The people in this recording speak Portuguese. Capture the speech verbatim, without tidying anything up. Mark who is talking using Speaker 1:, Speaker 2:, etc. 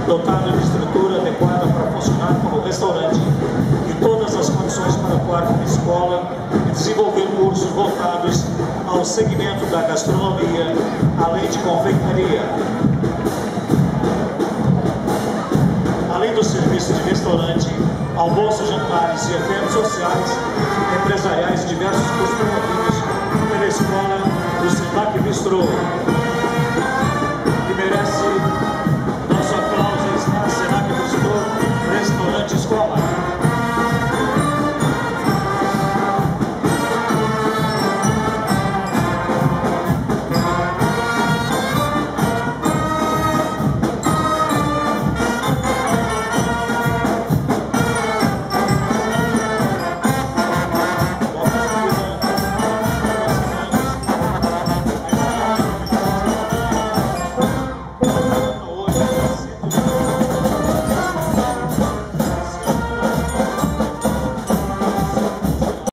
Speaker 1: dotado de estrutura adequada para funcionar como restaurante e todas as condições para atuar como escola e desenvolver cursos voltados ao segmento da gastronomia, além de confeitaria. Além do serviço de restaurante, almoços, jantares e eventos sociais, empresariais e diversos cursos promovidos pela escola do Sebac Bistrô, que merece